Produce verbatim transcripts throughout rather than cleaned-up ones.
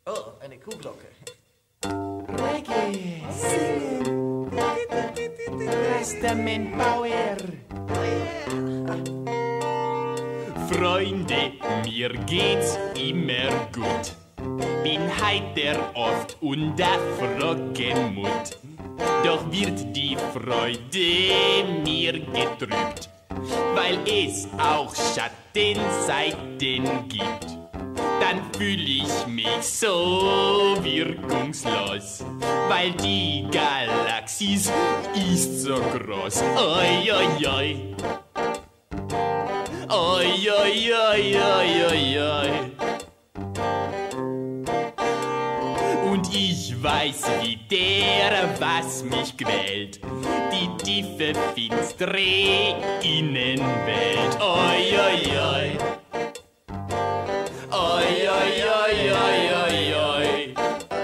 Oh, eine Kuhglocke. Reggae, singen, Testament Bauer. Freunde, mir geht's immer gut. Bin heiter oft und der Frockenmut. Doch wird die Freude mir getrübt, weil es auch Schattenseiten gibt. Dann fühl ich mich so wirkungslos, weil die Galaxie ist so groß. Oi, oi, oi. Oi, oi, oi, oi, oi, oi. Und ich weiß, wie der, was mich quält, die tiefe, finstere Innenwelt. Oi, oi, oi. Oi, oi, oi, oi, oi, oi.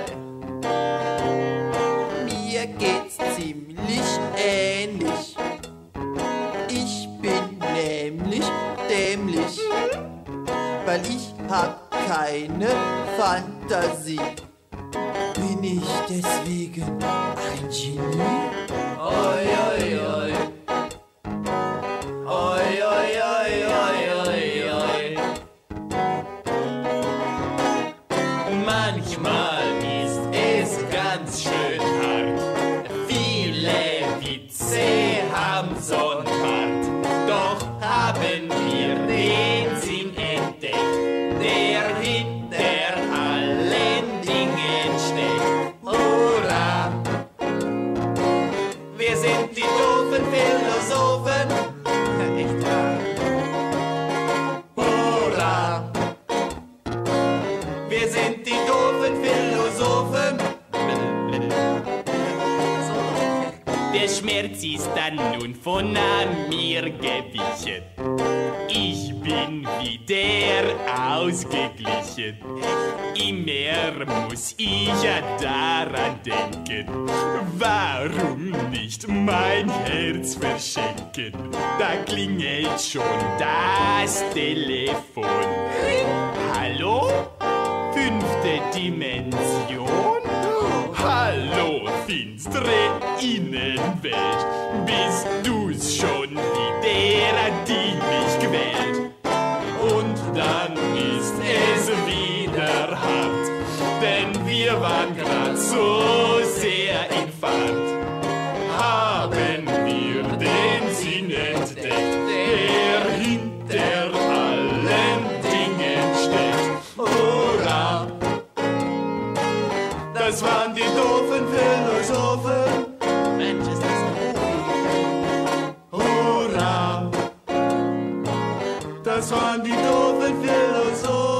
Mir geht's ziemlich ähnlich. Ich bin nämlich dämlich, weil ich hab keine Fantasie. Bin ich deswegen ein Genie? Oi, oi, oi. Oi, oi, oi, oi, oi, oi. Manchmal ist es ganz schön hart. Viele Witze haben so'n Part. Doch haben wir den Sinn entdeckt, der hinter allen Dingen steckt. Hurra! Wir sind die doofen Philosophen. Echt wahr. Hurra! Wir sind die doofen Philosophen. Der Schmerz ist dann nun von mir gewichen. Ich bin wieder ausgeglichen. Immer muss ich ja daran denken. Warum nicht mein Herz verschenken? Da klingelt schon das Telefon. Hallo? Fünfte Dimension? Hallo, finstere Innenwelt. Bist du's schon wie der, die mich quält? Und dann ist es wieder hart, denn wir waren grad so sehr in Fahrt. Haben wir den Sinn entdeckt, der hinter allen Dingen steckt. Hurra! Das waren die doofen Philosophen. Mensch, ist das Hurra! Das waren die doofen Philosophen.